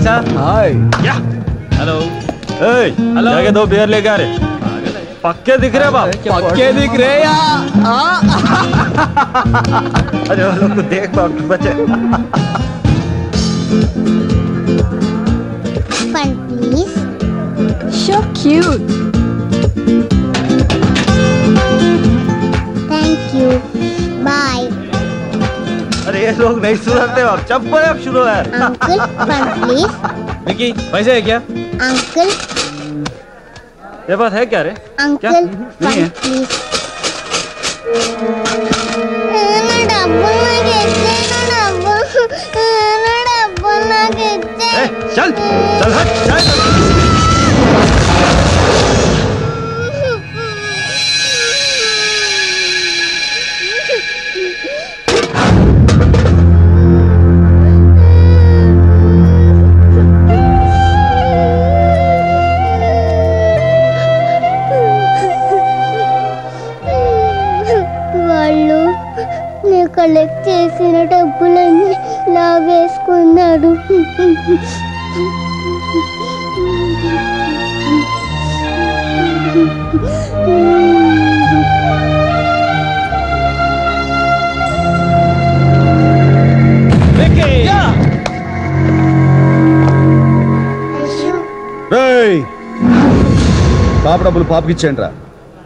साहब हाय क्या hello hello जाके 2 बियर लेके आ रहे पक्के दिख रहे बाप पक्के दिख रहे यार अरे वो लोग को देख बाप बच्चे Fun, please. So cute. Thank you. Bye. अरे ये लोग नहीं सुधरते बाप चप्पल अब शुरू है Uncle, fun, please. विकी पैसे है क्या Uncle, ये बात है क्या रे Uncle, नहीं fun, है। please. ना डब्बल ना कहते। ए, चल चल हट चल వాళ్ళు నేను కలెక్ట్ చేసిన డబ్బులన్నీ లాగేసుకున్నాడు పాప డబ్బులు పాపకి ఇచ్చేయండి రా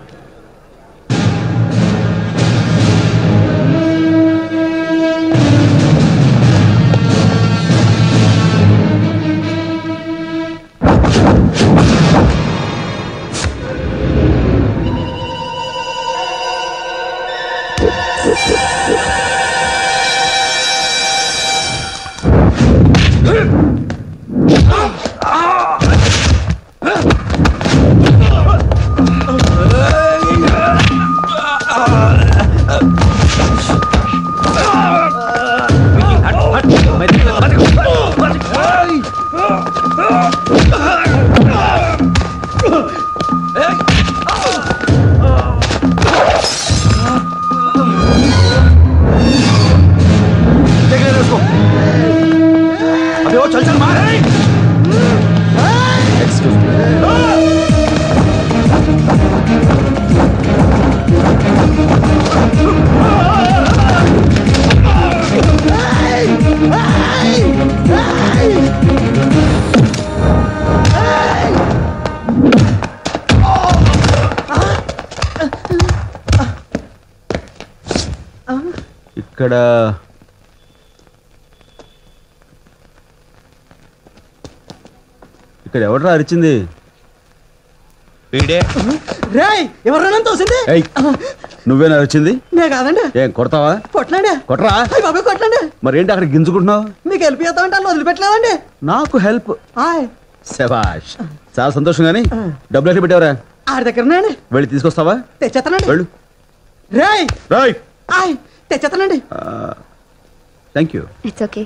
ఇక్కడ ఎవడరా అరిచింది వీడే రేయ్ ఎవరన్నా తోసింది నువ్వేనా అరిచింది నే కాదండి ఏం కొడతావా కొట్టలాడే కొట్టరా అయ్య బాబాయ్ కొట్టలాడే మరి ఏంటి అక్కడ గింజుకుంటున్నావు మీకు హెల్ప్ చేద్దామంటే అలా వదిలిపెట్టలేదండి నాకు హెల్ప్ ఆయ్ శభాష్ చాలా సంతోషం గానీ డబ్బులు ఎక్కడ పెట్టావరా ఆడి దగ్గరనండి వెళ్ళి తీసుకొస్తావా తెచ్చేస్తానండి వెళ్ళు రేయ్ రేయ్ ఆయ్ తెచ్చేస్తానండి థ్యాంక్ యూ It's okay.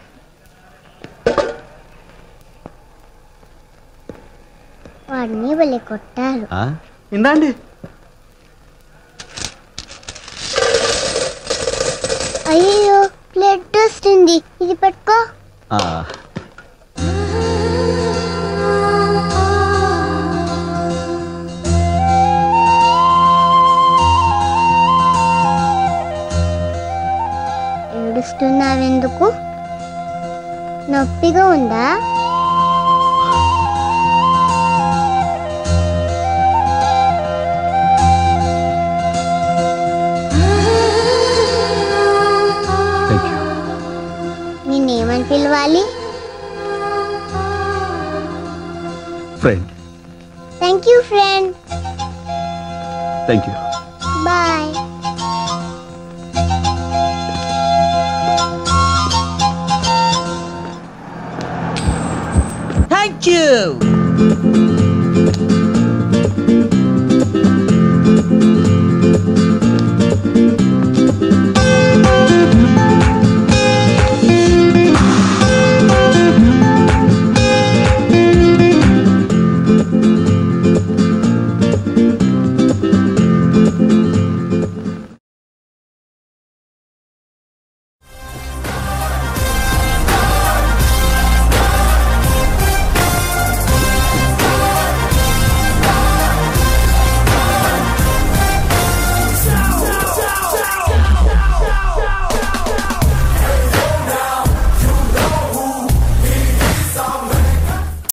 వాడిని వెళ్ళి కొట్టారు ఇందండి అయ్యో బ్లడ్ వస్తుంది ఇది పట్టుకో ఏడుస్తున్నావెందుకు నొప్పిగా ఉందా నిన్నేమని పిలవాలి friend thank you friend thank you boy thank you